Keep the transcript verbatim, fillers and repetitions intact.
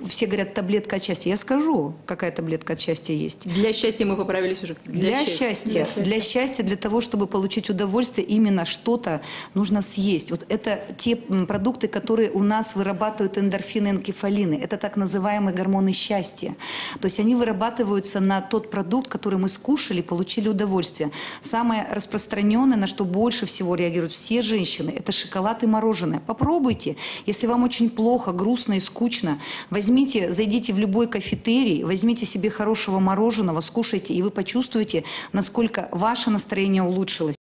все говорят, таблетка от счастья. Я скажу, какая таблетка от счастья есть. Для счастья мы поправились уже. Для, для, счастья, счастья, для счастья. Для счастья, для того, чтобы получить удовольствие, именно что-то нужно съесть. Вот это те продукты, которые у нас вырабатывают эндорфины, энкефалины. Это так называемые гормоны счастья. То есть они вырабатываются на тот продукт, который мы скушали, получили удовольствие. Самое распространенное, на что больше всего реагируют все женщины, это шоколад и мороженое. Попробуйте. Если вам очень плохо, грустно и скучно, возьмите, зайдите в любой кафетерий, возьмите себе хорошего мороженого, скушайте, и вы почувствуете, насколько ваше настроение улучшилось.